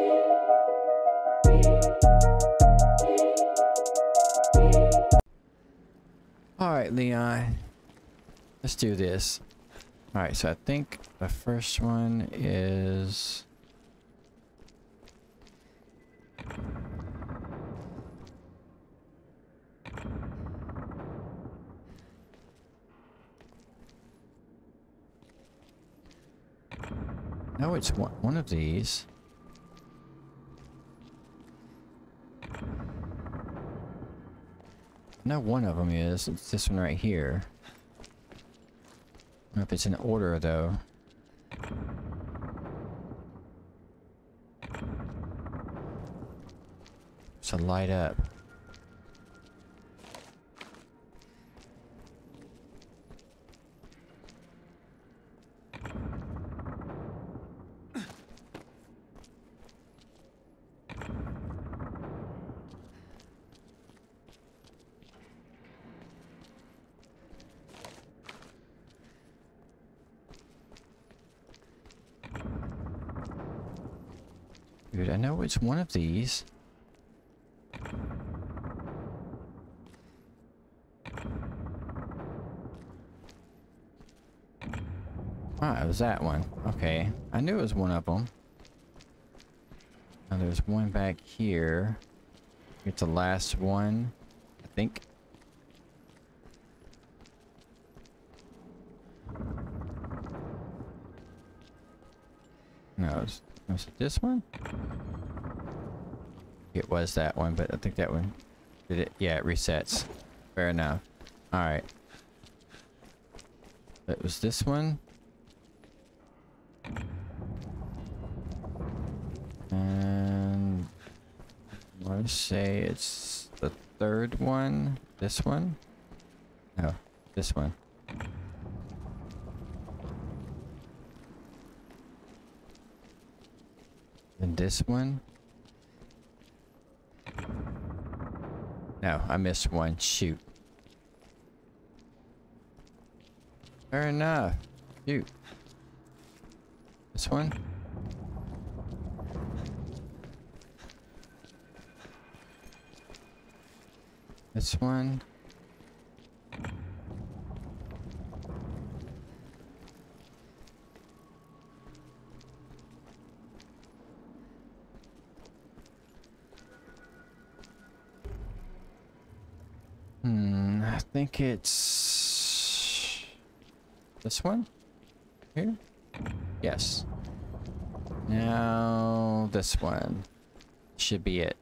Alright, Leon. Let's do this. Alright, so I think the first one is... No, it's one of these. No, one of them is. It's this one right here. I don't know if it's in order, though. It's a light up. Dude, I know it's one of these. Ah, it was that one. Okay. I knew it was one of them. Now there's one back here. It's the last one, I think. No, was it this one? It was that one, but I think that one did it. Yeah, it resets. Fair enough. Alright. It was this one. And let's say it's the third one. This one? No, this one. And this one? No, I missed one. Shoot. Fair enough. Shoot. This one? This one? I think it's this one here. Yes. Now this one should be it.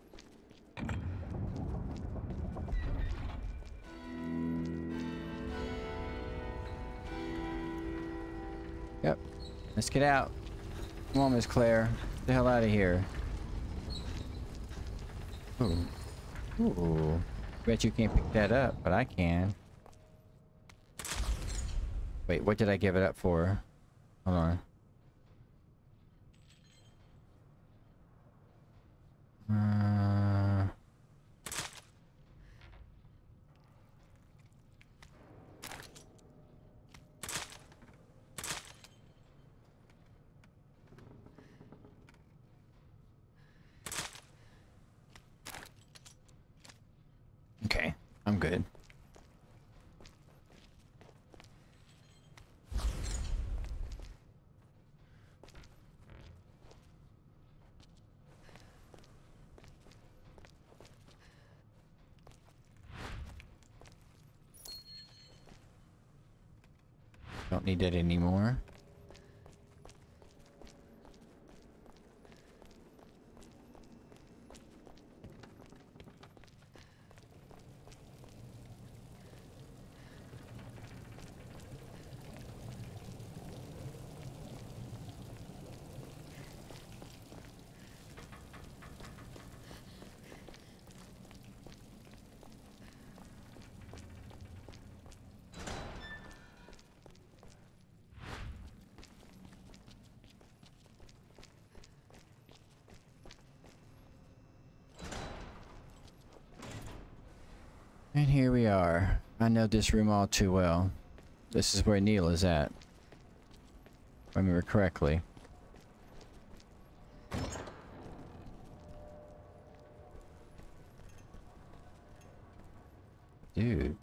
Yep. Let's get out. Come on, Miss Claire. Get the hell out of here. Ooh. Ooh. Bet you can't pick that up, but I can. Wait, what did I give it up for? Hold on. Okay, I'm good. Don't need that anymore. And here we are. I know this room all too well. This is where Neil is at. If I remember correctly. Dude.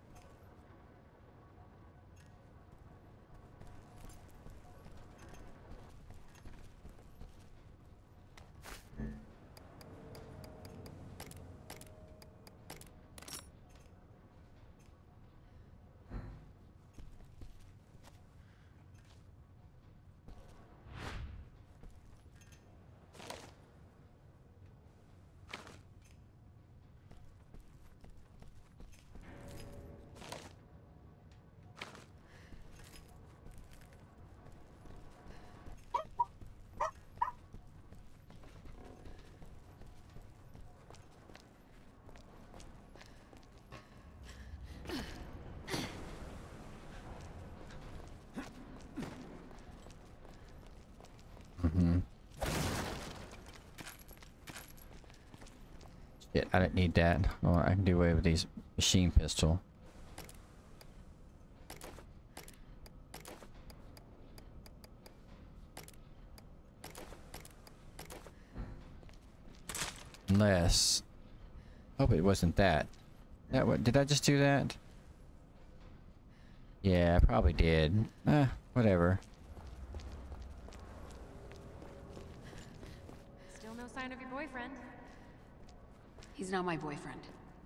Shit, I don't need that. Oh, I can do away with these machine pistol. Unless... Hope it wasn't that. That what? Did I just do that? Yeah, I probably did. Whatever. Still no sign of your boyfriend. He's not my boyfriend.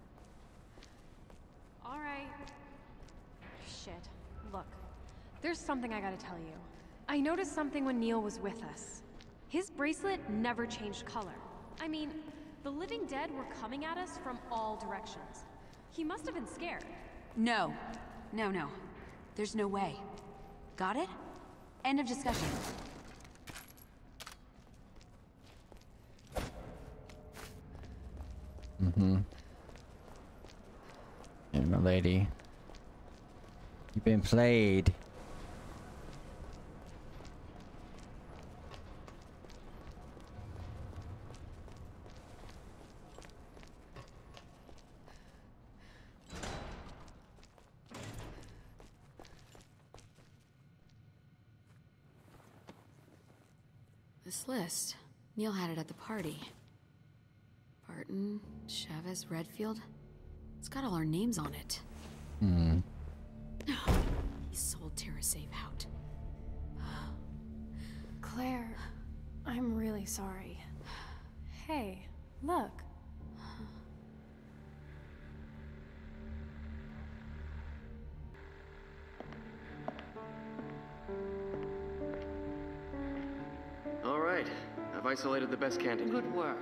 All right. Shit. Look, there's something I gotta tell you. I noticed something when Neil was with us. His bracelet never changed color. I mean, the living dead were coming at us from all directions. He must have been scared. No. No. There's no way. Got it? End of discussion. Hey, my lady. You've been played. This list. Neil had it at the party. Barton, Chavez, Redfield. It's got all our names on it. He sold TerraSave out. Claire, I'm really sorry. Hey, look. All right, I've isolated the best candidate. Good work.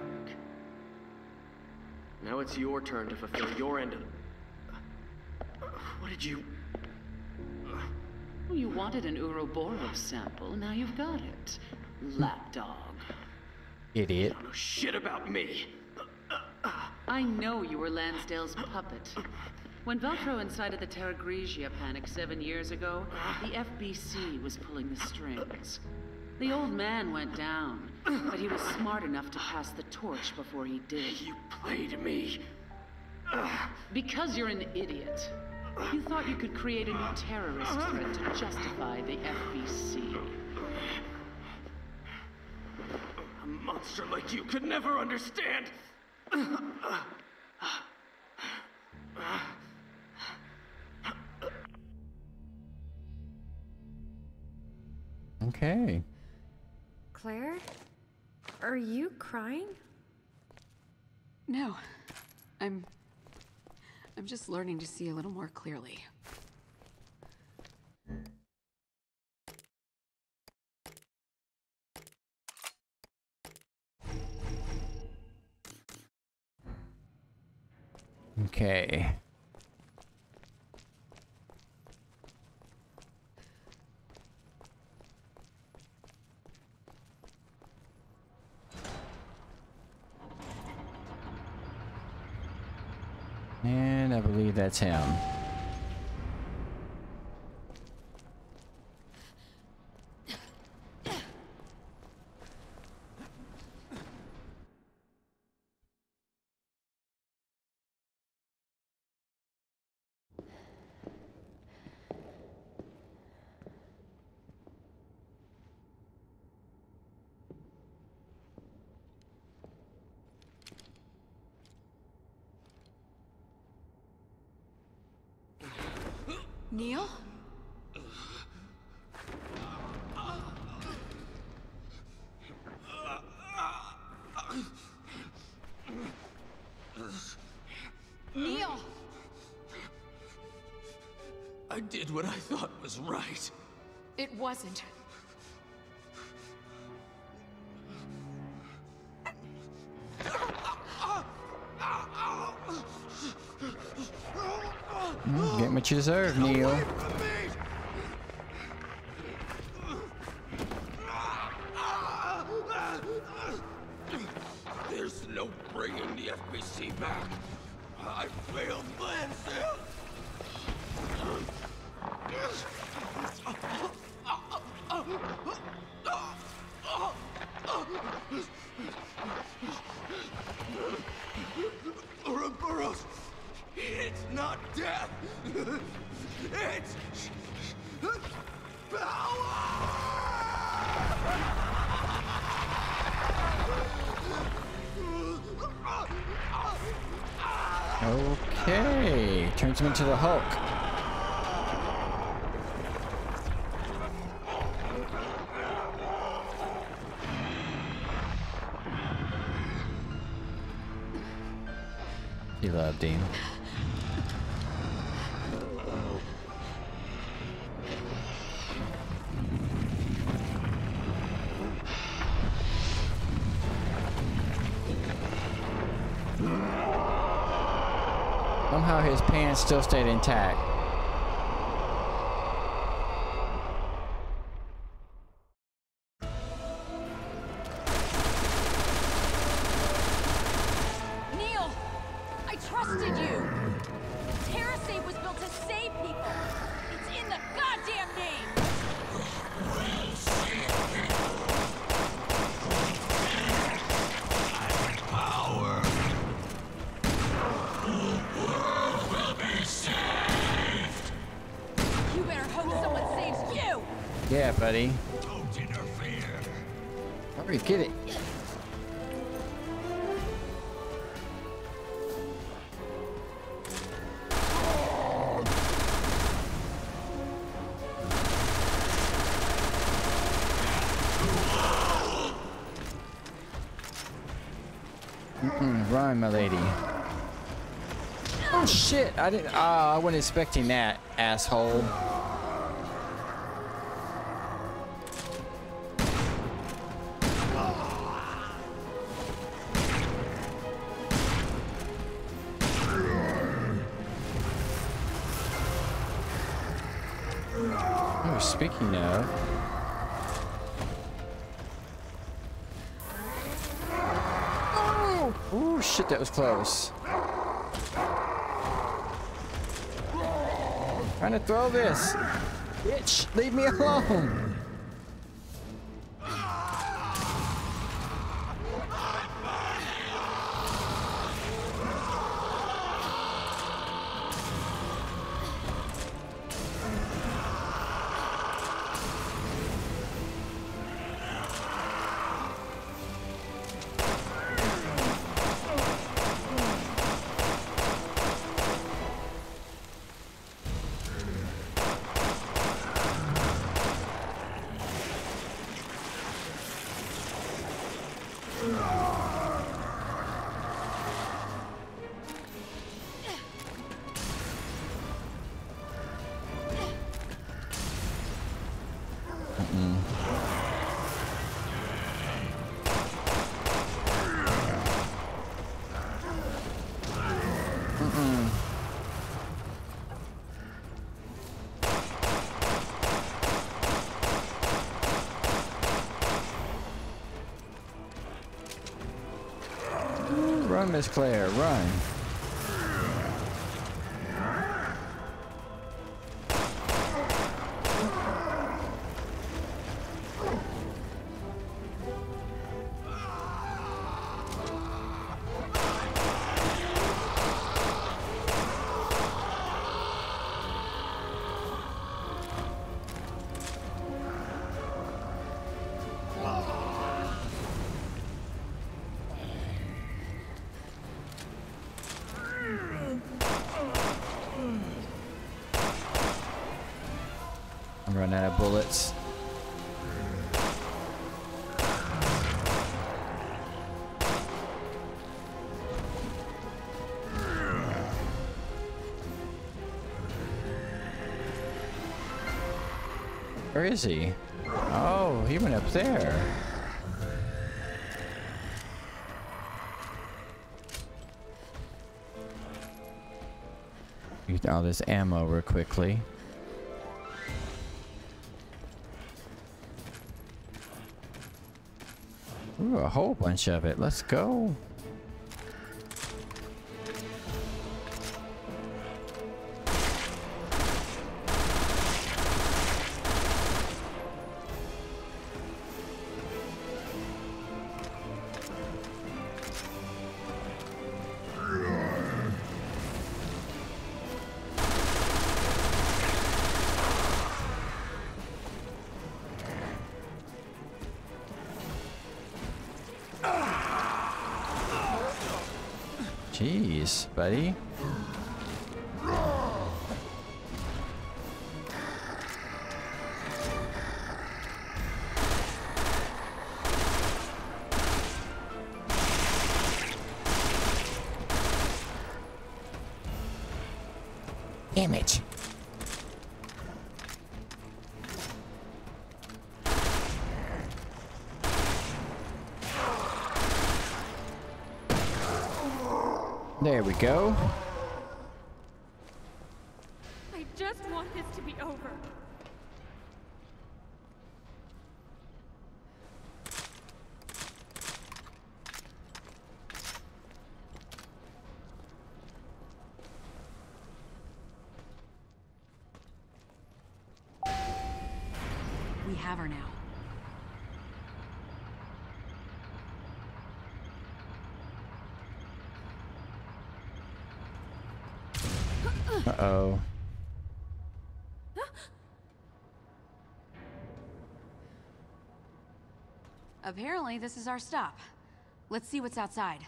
Now it's your turn to fulfill your end of... What did you... Well, you wanted an Ouroboros sample, now you've got it. Lapdog. Idiot. I don't know shit about me. I know you were Lansdale's puppet. When Veltro incited the Terra Grigia panic 7 years ago, the FBC was pulling the strings. The old man went down, but he was smart enough to pass the torch before he did. You played me. Because you're an idiot. You thought you could create a new terrorist threat to justify the FBC. A monster like you could never understand. Okay. Claire? Are you crying? No. I'm just learning to see a little more clearly. Okay. And I believe that's him. Neil? Neil! I did what I thought was right. It wasn't. Get what you deserve, Neil. There's no bringing the FBC back. I failed Lansdale. Ouroboros, it's not death. It's Okay, turns him into the Hulk. You loved him. Somehow his pants still stayed intact. Neil! I trusted you! TerraSafe was built to save people! It's in the goddamn name! power. You better hope someone saves you! Yeah, buddy. Don't interfere. Hurry, get it. Run, my lady. Oh shit! I didn't. I wasn't expecting that, asshole. Oh, speaking of. Oh shit, that was close. Trying to throw this. Bitch, leave me alone. Run, Miss Claire, run. bullets. Where is he? Oh, he went up there. Use all this ammo real quickly. Ooh, a whole bunch of it. Let's go. Jeez, buddy. Damn it. There we go. I just want this to be over. We have her now. Uh-oh. Apparently, this is our stop. Let's see what's outside.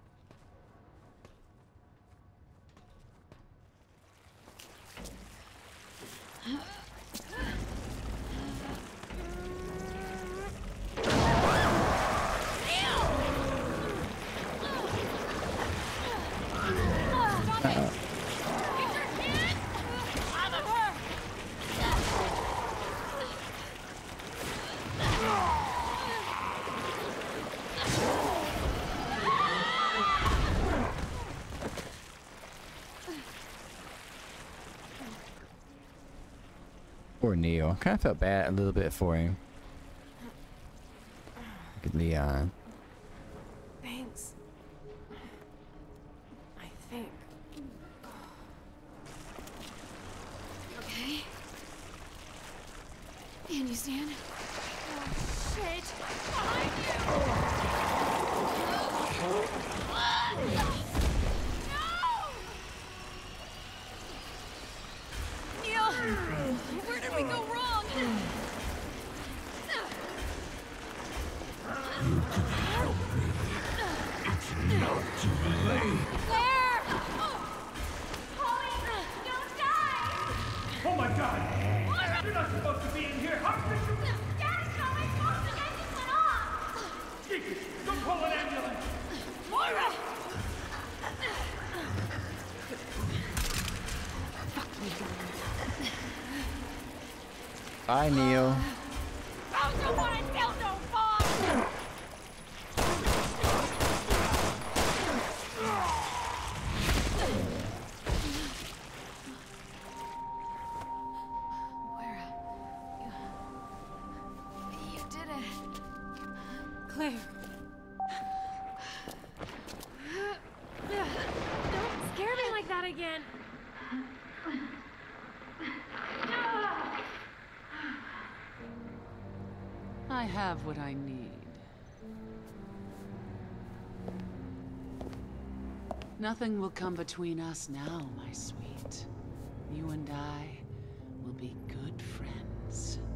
Poor Neil. Kind of felt bad a little bit for him. Look at Leon. Thanks. I think. Okay. Can you stand? Oh, shit! Behind you! Where did we go wrong? It's not too late. Claire! Holly, don't die! Oh my god! You're not supposed to be in here! How could you? Dad's going off! The engine went off! Jesus, don't call an ambulance! Moira! Bye, Neil. Found someone and still no bomb! You did it. Claire. Don't scare me like that again. I have what I need. Nothing will come between us now, my sweet. You and I will be good friends.